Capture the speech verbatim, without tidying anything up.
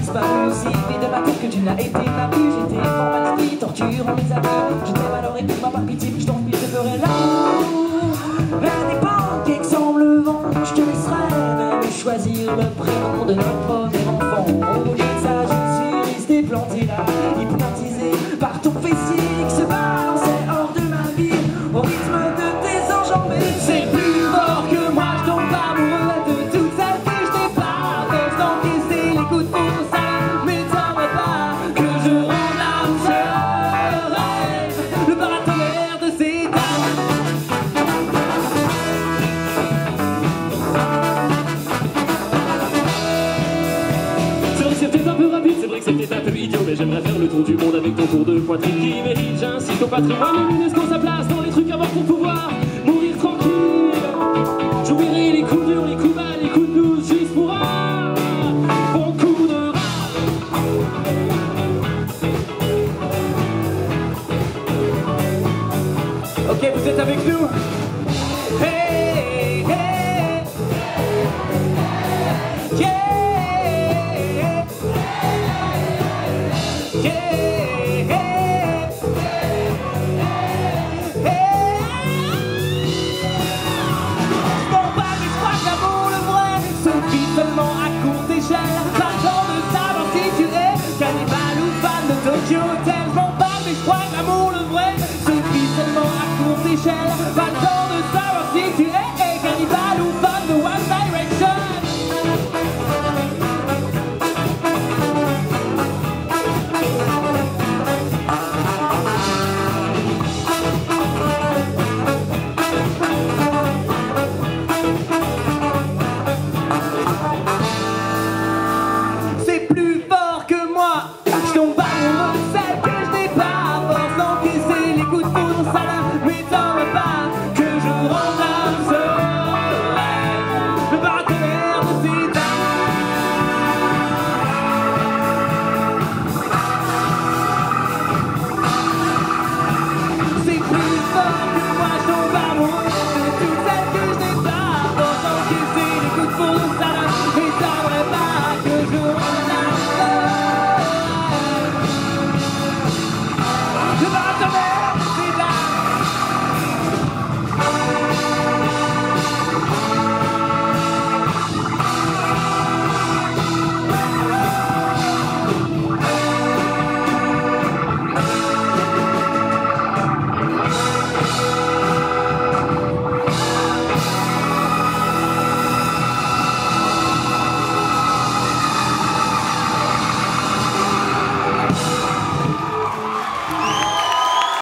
disparu aussi vite de ma tête que tu n'as été ma vie. J'étais fort mal esprit, torture en mes amis. J'étais malheureux, écoute-moi par pitié, puis je t'en prie, je te ferai l'amour. Mais des pancakes semblent le vent, je te laisserai même choisir le prénom de notre premier enfant. Au lieu de ça, je suis resté planté là, hypnotisé par ton fessier qui se balançait hors de ma vie, au rythme de tes enjambées. C'est plus fort que moi, je tombe amoureux de toute celle que je n'ai pas. Force d'encaisser les coups de foudre, ça m'étonne pas que je rende l'âme sereine, le paratonnerre de ces dames. C'est vrai que c'était un peu rapide, c'est vrai que c'était un peu idiot, mais j'aimerais faire le tour du monde avec ton tour de poitrine qui mérite. J'insiste au patrimoine UNESCO, sa place dans les trucs à voir pour pouvoir mourir tranquille. J'oublierai les coups durs, les coups bas, les coups de douce, juste pour un bon coup de rat. Ok, vous êtes avec nous? Hey, hey, yeah, yeah, hey, hey. Bon pas mais je crois que l'amour le vrai se vit seulement à courte échelle. Pas le temps de savoir si tu es cannibale ou fan de Tokyo Hotel. Bon pas mais je crois que l'amour le vrai se vit seulement à courte échelle. Pas le temps de savoir si tu es cannibale ou fan de One Direction. C'est plus fort que moi, je tombe amoureux de celle que je n'ai pas. Force d'encaisser les coups de foudre, ça ne m'étonne pas que je rende l'âme sereine, le paratonnerre de ces dames. C'est plus fort que moi, je tombe amoureux de toutes celles que je n'ai pas. Force d'encaisser les coups de foudre,